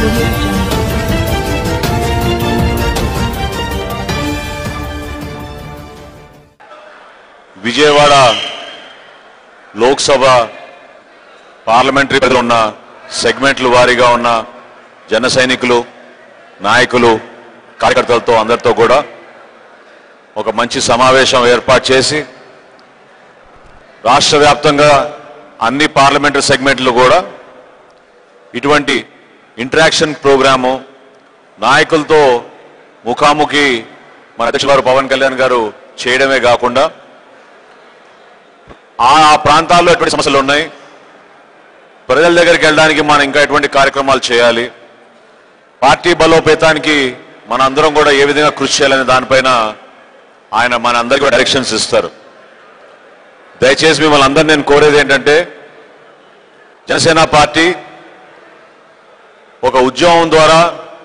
Vijayawada Lok Sabha parliamentary పరిధిలో ఉన్న సెగ్మెంట్లు వారీగా ఉన్న జన సైనికులు, నాయకులు, కార్యకర్తలతో అందరితో కూడా ఒక మంచి సమావేశం ఏర్పాటు చేసి రాష్ట్ర వ్యాప్తంగా అన్ని పార్లమెంటరీ సెగ్మెంట్లు కూడా ఇటువంటి ఇంటరాక్షన్ ప్రోగ్రాము నాయకులతో ముఖాముఖి మన అధ్యక్షులు గారు పవన్ కళ్యాణ్ గారు చేయడమే కాకుండా ఆ ప్రాంతాల్లో ఎటువంటి సమస్యలు ఉన్నాయి, ప్రజల దగ్గరికి వెళ్ళడానికి మనం ఇంకా ఎటువంటి కార్యక్రమాలు చేయాలి, పార్టీ బలోపేతానికి మన అందరం కూడా ఏ విధంగా కృషి చేయాలనే దానిపైన ఆయన మన అందరికీ డైరెక్షన్స్ ఇస్తారు. దయచేసి మిమ్మల్ని అందరినీ నేను కోరేది ఏంటంటే జనసేన పార్టీ ఒక ఉద్యమం ద్వారా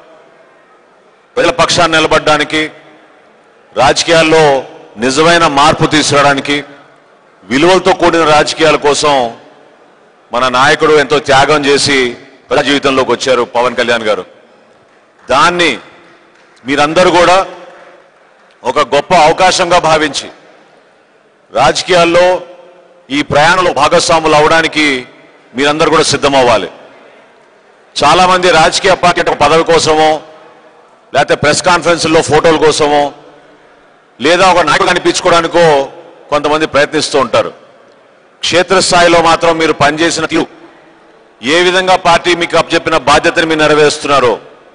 ప్రజల పక్షాన్ని నిలబడడానికి, రాజకీయాల్లో నిజమైన మార్పు తీసుకురావడానికి, విలువలతో కూడిన రాజకీయాల కోసం మన నాయకుడు ఎంతో త్యాగం చేసి ప్రజా జీవితంలోకి వచ్చారు పవన్ కళ్యాణ్ గారు. దాన్ని మీరందరూ కూడా ఒక గొప్ప అవకాశంగా భావించి రాజకీయాల్లో ఈ ప్రయాణంలో భాగస్వాములు అవడానికి మీరందరూ కూడా సిద్ధమవ్వాలి. చాలామంది రాజకీయ పార్టీ అంటే పదవి కోసమో, లేకపోతే ప్రెస్ కాన్ఫరెన్స్లో ఫోటోల కోసమో, లేదా ఒక నాయకుడు అనిపించుకోవడానికో కొంతమంది ప్రయత్నిస్తూ ఉంటారు. క్షేత్రస్థాయిలో మాత్రం మీరు పనిచేసిన తీరు, ఏ విధంగా పార్టీ మీకు అప్పచెప్పిన బాధ్యతను మీరు నెరవేరుస్తున్నారో,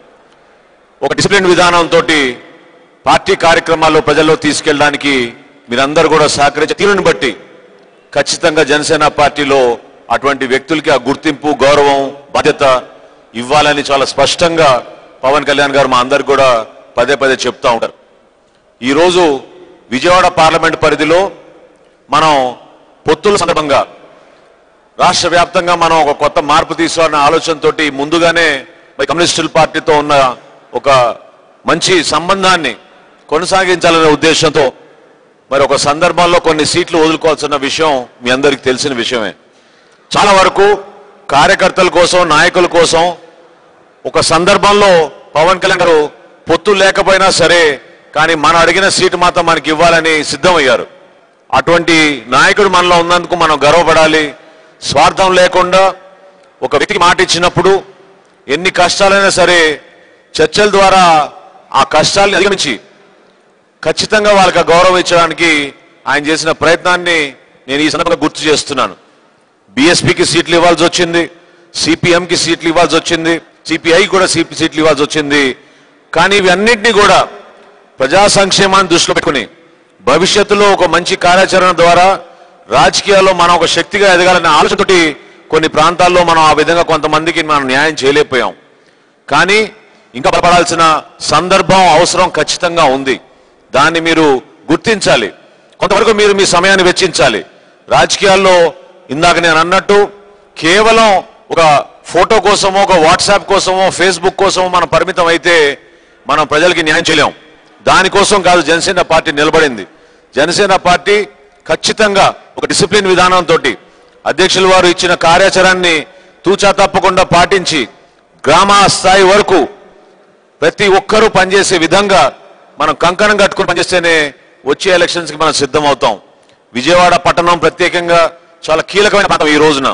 ఒక డిసిప్లిన్ విధానంతో పార్టీ కార్యక్రమాల్లో ప్రజల్లో తీసుకెళ్ళడానికి మీరందరూ కూడా సహకరించే తీరుని బట్టి ఖచ్చితంగా జనసేన పార్టీలో అటువంటి వ్యక్తులకి ఆ గుర్తింపు, గౌరవం, బాధ్యత ఇవ్వాలని చాలా స్పష్టంగా పవన్ కళ్యాణ్ గారు మా అందరికి కూడా పదే పదే చెప్తూ ఉంటారు. ఈరోజు విజయవాడ పార్లమెంట్ పరిధిలో మనం పొత్తుల సందర్భంగా రాష్ట్ర వ్యాప్తంగా మనం ఒక కొత్త మార్పు తీసుకోవాలనే ఆలోచనతో ముందుగానే కమ్యూనిస్టుల పార్టీతో ఉన్న ఒక మంచి సంబంధాన్ని కొనసాగించాలనే ఉద్దేశంతో మరి ఒక సందర్భంలో కొన్ని సీట్లు వదులుకోవాల్సిన విషయం మీ అందరికీ తెలిసిన విషయమే. చాలా వరకు కార్యకర్తల కోసం, నాయకుల కోసం ఒక సందర్భంలో పవన్ కళ్యాణ్ గారు పొత్తు లేకపోయినా సరే కానీ మనం అడిగిన సీటు మాత్రం మనకి ఇవ్వాలని సిద్ధమయ్యారు. అటువంటి నాయకుడు మనలో ఉన్నందుకు మనం గర్వపడాలి. స్వార్థం లేకుండా ఒక వ్యక్తికి మాట ఇచ్చినప్పుడు ఎన్ని కష్టాలైనా సరే చర్చల ద్వారా ఆ కష్టాల్ని అధిగమించి ఖచ్చితంగా వాళ్ళకి గౌరవం ఇచ్చడానికి ఆయన చేసిన ప్రయత్నాన్ని నేను ఈ సందర్భంగా గుర్తు చేస్తున్నాను. బీఎస్పీకి సీట్లు ఇవ్వాల్సి వచ్చింది, సిపిఎంకి సీట్లు ఇవ్వాల్సి వచ్చింది, సిపిఐ కూడా సీట్లు ఇవ్వాల్సి వచ్చింది. కానీ ఇవన్నింటినీ కూడా ప్రజా సంక్షేమాన్ని దృష్టిలో పెట్టుకుని భవిష్యత్తులో ఒక మంచి కార్యాచరణ ద్వారా రాజకీయాల్లో మనం ఒక శక్తిగా ఎదగాలనే ఆలోచనతోటి కొన్ని ప్రాంతాల్లో మనం ఆ విధంగా కొంతమందికి మనం న్యాయం చేయలేకపోయాం. కానీ ఇంకా బలపడాల్సిన సందర్భం, అవసరం ఖచ్చితంగా ఉంది. దాన్ని మీరు గుర్తించాలి. కొంతవరకు మీరు మీ సమయాన్ని వెచ్చించాలి. రాజకీయాల్లో ఇందాక నేను అన్నట్టు కేవలం ఒక ఫోటో కోసమో, ఒక వాట్సాప్ కోసమో, ఫేస్బుక్ కోసమో మనం పరిమితం అయితే మనం ప్రజలకి న్యాయం చేయలేం. దానికోసం కాదు జనసేన పార్టీ నిలబడింది. జనసేన పార్టీ ఖచ్చితంగా ఒక డిసిప్లిన్ విధానంతో అధ్యక్షుల వారు ఇచ్చిన కార్యాచరణని తూచా తప్పకుండా పాటించి గ్రామ స్థాయి వరకు ప్రతి ఒక్కరూ పనిచేసే విధంగా మనం కంకణం కట్టుకుని పనిచేస్తేనే వచ్చే ఎలక్షన్స్కి మనం సిద్ధమవుతాం. విజయవాడ పట్టణం ప్రత్యేకంగా చాలా కీలకమైన ప్రాంతం. ఈ రోజున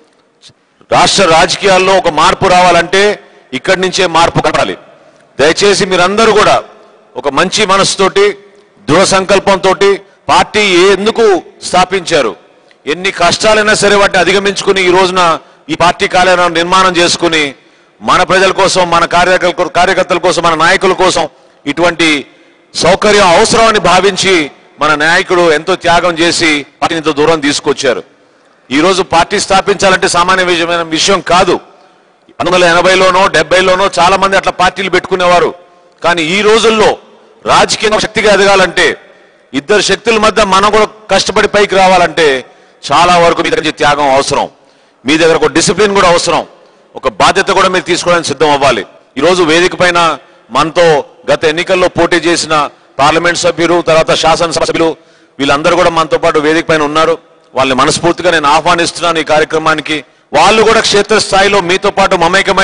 రాష్ట్ర రాజకీయాల్లో ఒక మార్పు రావాలంటే ఇక్కడి నుంచే మార్పు కనపడాలి. దయచేసి మీరందరూ కూడా ఒక మంచి మనసుతోటి, దృఢ సంకల్పంతో పార్టీ ఎందుకు స్థాపించారు, ఎన్ని కష్టాలైనా సరే వాటిని అధిగమించుకుని ఈ రోజున ఈ పార్టీ కార్యాలయం నిర్మాణం చేసుకుని మన ప్రజల కోసం, మన కార్యకర్తల కోసం, మన నాయకుల కోసం ఇటువంటి సౌకర్యం అవసరమని భావించి మన నాయకుడు ఎంతో త్యాగం చేసి పార్టీని ఇంత దూరం తీసుకొచ్చారు. ఈరోజు పార్టీ స్థాపించాలంటే సామాన్యమైన విషయం కాదు. 1980లోనో 70లోనో చాలా మంది అట్లా పార్టీలు పెట్టుకునేవారు. కానీ ఈ రోజుల్లో రాజకీయ శక్తిగా ఎదగాలంటే, ఇద్దరు శక్తుల మధ్య మనం కూడా కష్టపడి పైకి రావాలంటే చాలా వరకు మీ దగ్గర త్యాగం అవసరం. మీ దగ్గర ఒక డిసిప్లిన్ కూడా అవసరం. ఒక బాధ్యత కూడా మీరు తీసుకోవడానికి సిద్ధం అవ్వాలి. ఈరోజు వేదిక పైన మనతో గత ఎన్నికల్లో పోటీ చేసిన పార్లమెంట్ సభ్యులు, తర్వాత శాసనసభ సభ్యులు వీళ్ళందరూ కూడా మనతో పాటు వేదిక పైన ఉన్నారు. వాళ్ళని మనస్ఫూర్తిగా నేను ఆహ్వానిస్తున్నాను ఈ కార్యక్రమానికి. వాళ్ళు కూడా క్షేత్రస్థాయిలో మీతో పాటు మమేకమై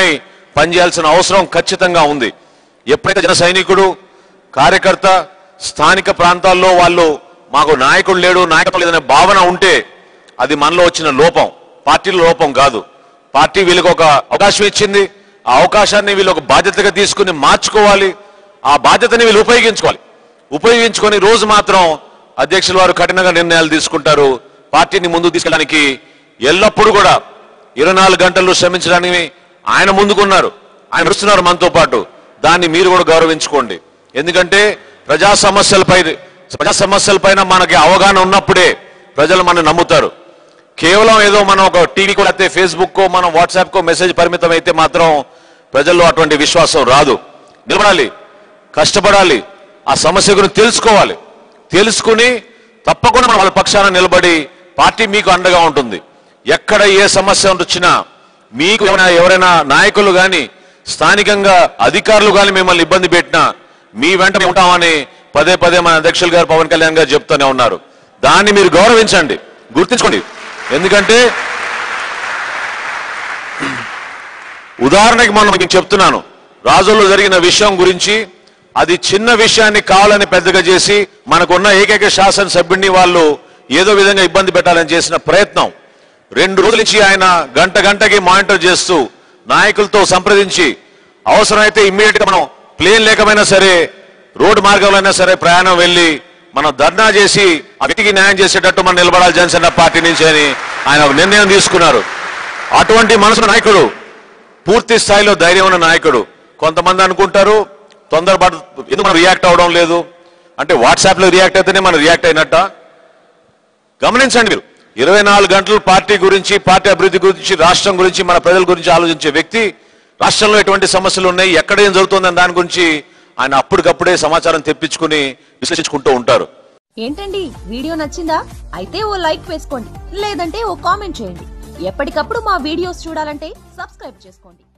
పనిచేయాల్సిన అవసరం ఖచ్చితంగా ఉంది. ఎప్పుడైతే జన సైనికుడు కార్యకర్త స్థానిక ప్రాంతాల్లో వాళ్ళు మాకు నాయకుడు లేడు, నాయకత్వం లేదనే భావన ఉంటే అది మనలో వచ్చిన లోపం, పార్టీల లోపం కాదు. పార్టీ వీళ్ళకి ఒక అవకాశం ఇచ్చింది, ఆ అవకాశాన్ని వీళ్ళు ఒక బాధ్యతగా తీసుకుని మార్చుకోవాలి. ఆ బాధ్యతని వీళ్ళు ఉపయోగించుకొని రోజు మాత్రం అధ్యక్షుల వారు కఠినంగా నిర్ణయాలు తీసుకుంటారు. పార్టీని ముందుకు తీసుకెళ్ళడానికి ఎల్లప్పుడూ కూడా 24 గంటలు శ్రమించడానికి ఆయన ముందుకున్నారు, ఆయన నడుస్తున్నారు మనతో పాటు. దాన్ని మీరు కూడా గౌరవించుకోండి. ఎందుకంటే ప్రజా సమస్యలపైన మనకి అవగాహన ఉన్నప్పుడే ప్రజలు మనం నమ్ముతారు. కేవలం ఏదో మనం ఒక టీవీకో లేకపోతే ఫేస్బుక్కో మనం వాట్సాప్కో మెసేజ్ పరిమితం అయితే మాత్రం ప్రజల్లో అటువంటి విశ్వాసం రాదు. నిలబడాలి, కష్టపడాలి, ఆ సమస్య గురించి తెలుసుకోవాలి. తెలుసుకుని తప్పకుండా మనం వాళ్ళ పక్షాన నిలబడి పార్టీ మీకు అండగా ఉంటుంది. ఎక్కడ ఏ సమస్య వచ్చినా మీకు ఎవరైనా నాయకులు కానీ స్థానికంగా అధికారులు కానీ మిమ్మల్ని ఇబ్బంది పెట్టినా మీ వెంట ఉంటామని పదే పదే మన అధ్యక్షులు గారు పవన్ కళ్యాణ్ గారు చెప్తూనే ఉన్నారు. దాన్ని మీరు గౌరవించండి, గుర్తించుకోండి. ఎందుకంటే ఉదాహరణకి మనం మీకు చెప్తున్నాను, రాజుల్లో జరిగిన విషయం గురించి, అది చిన్న విషయాన్ని కావాలని పెద్దగా చేసి మనకున్న ఏకైక శాసనసభ్యుడిని వాళ్ళు ఏదో విధంగా ఇబ్బంది పెట్టాలని చేసిన ప్రయత్నం 2 రోజుల నుంచి ఆయన గంటకి మానిటర్ చేస్తూ నాయకులతో సంప్రదించి అవసరమైతే ఇమ్మీడియట్ గా మనం ప్లేన్ లేకపోయినా సరే రోడ్డు మార్గంలో అయినా సరే ప్రయాణం వెళ్ళి మనం ధర్నా చేసి ఆ వ్యక్తికి న్యాయం చేసేటట్టు మనం నిలబడాలి జనసేన పార్టీ నుంచి అని ఆయన ఒక నిర్ణయం తీసుకున్నారు. అటువంటి మనసు నాయకుడు, పూర్తి స్థాయిలో ధైర్యం ఉన్న నాయకుడు. కొంతమంది అనుకుంటారు తొందరపాటు ఎందుకు మనం రియాక్ట్ అవడం లేదు అంటే, వాట్సాప్ లో రియాక్ట్ అయితేనే మనం రియాక్ట్ అయినట్ట. గమనించండి, మీరు 24 గంటలు పార్టీ గురించి, పార్టీ అభివృద్ధి గురించి, రాష్ట్రం గురించి, మన ప్రజల గురించి ఆలోచించే వ్యక్తి రాష్ట్రంలో ఎటువంటి సమస్యలు ఉన్నాయి, ఎక్కడ ఏం జరుగుతుందని దాని గురించి ఆయన అప్పటికప్పుడే సమాచారం తెప్పించుకుని విశ్లేషించుకుంటూ ఉంటారు. ఏంటండి, వీడియో నచ్చిందా? అయితే ఓ లైక్ వేసుకోండి, లేదంటే ఓ కామెంట్ చేయండి. ఎప్పటికప్పుడు మా వీడియోస్ చూడాలంటే సబ్స్క్రైబ్ చేసుకోండి.